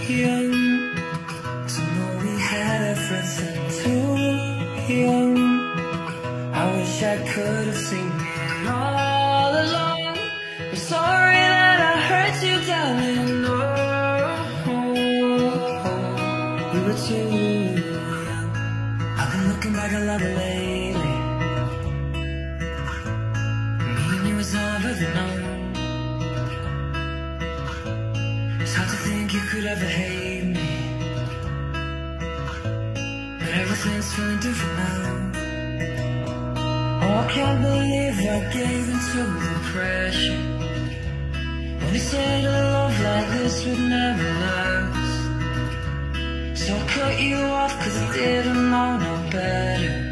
young to know we had everything. Too young, I wish I could have seen it all along. I'm sorry that I hurt you, darling. We were too young. I've been looking back a lot lately. Me and you was never known. It's hard to think you could ever hate me, but everything's feeling different now. Oh, I can't believe I gave into the pressure when they said a love like this would never last. So I cut you off 'cause I didn't know no better.